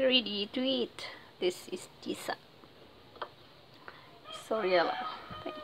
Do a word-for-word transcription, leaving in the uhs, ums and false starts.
ready to eat. This is Tisa. So yellow. Thank you.